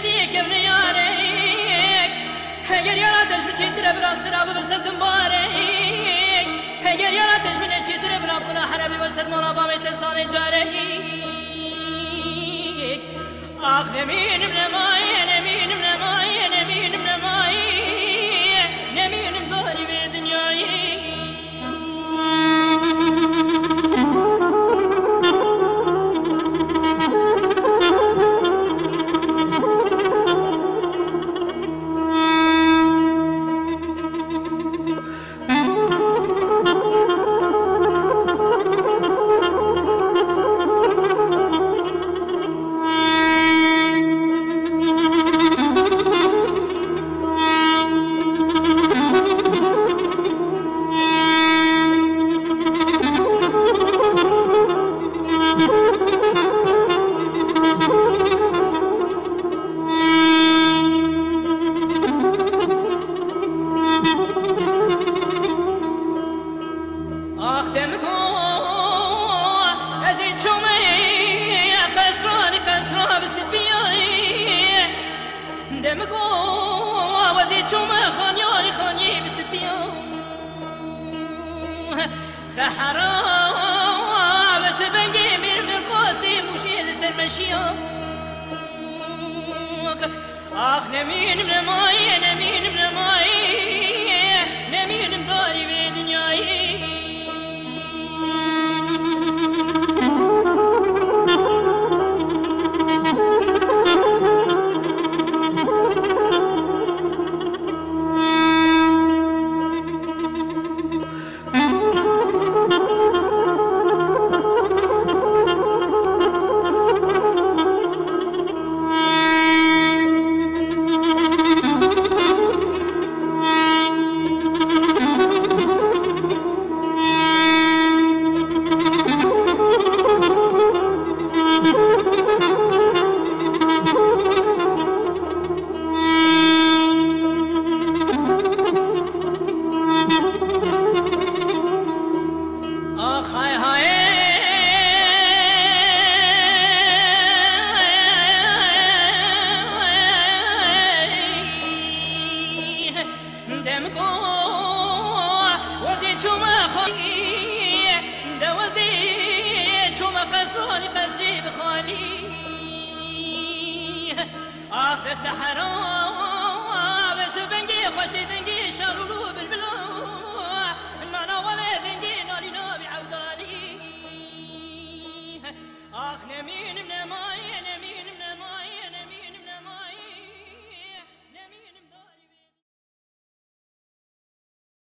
بشتي كم يارك هير يراتش بشتر براسترا بسدم بارك هير يراتش بشتر براكنا حربي وسد مرابا متصال جارك آخ نمين بنماي نمين بنماي نمين بنماي نمين بدوري بدنياي سحرا بس بنجي من قاسي مشيل سرمشيا آخ نمين من ماي نمين من ماي نمين مداري بدنياي قصري بخالي آخ السحرة بس بنجي خوش تدنجي شارلو